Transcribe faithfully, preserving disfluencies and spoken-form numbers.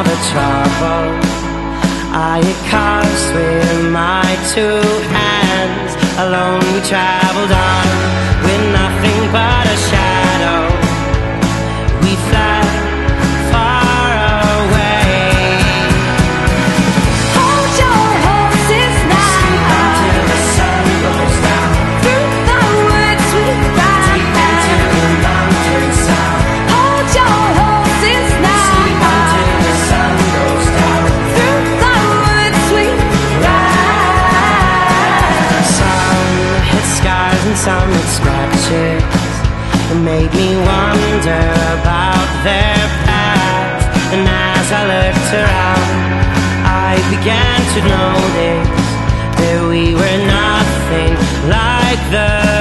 all the trouble I had caused with my two hands. Alone we traveled on with nothing but a shadow. We fled far away. Hold your horses now, Sleep until the sun goes down. through the woods we ride. Deep into the mountains south. Hold your horses now, Sleep until the sun goes down. through the woods we ride. Some hit scars and some hit scratches. It made me wonder about their past. And as I looked around, I began to notice that we were nothing like the